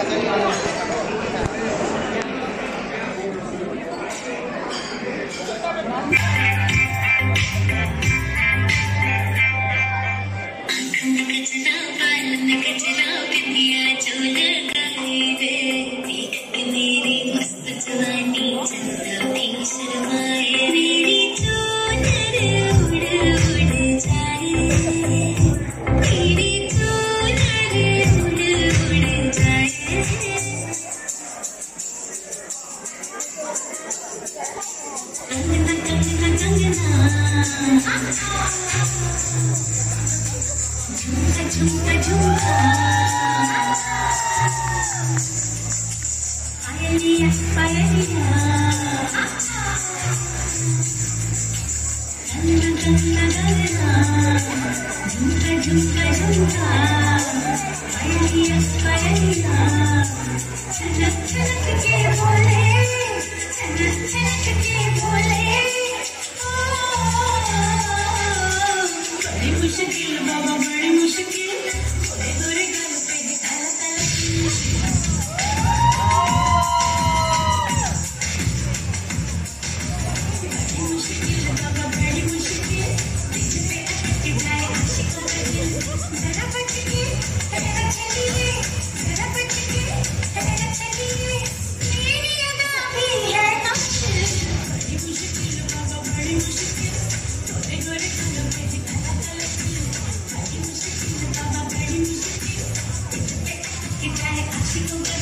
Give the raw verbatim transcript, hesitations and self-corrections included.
झुमका झुमका पायलिया पायलिया गंगा गंगा गंगा झुमका झुमका झुमका पायलिया पायलिया छनक छनक के बोले छनक छनक के बोले बड़ी मुश्किल बाबा बड़ी मुश्किल गोरे गोरे गाल पे है काला काला बड़ी मुश्किल बाबा बड़ी मुश्किल दिल पे अटक जाए आशिकों का दिल जरा बच के जरा चलिए जरा बच के जरा चलिए मेरी अदा भी है मुश्किल बड़ी मुश्किल बाबा बड़ी मुश्किल गोरे गोरे गाल पे है काला काला बड़ी मुश्किल बाबा बड़ी मुश्किल दिल पे अटक जाए आशिकों का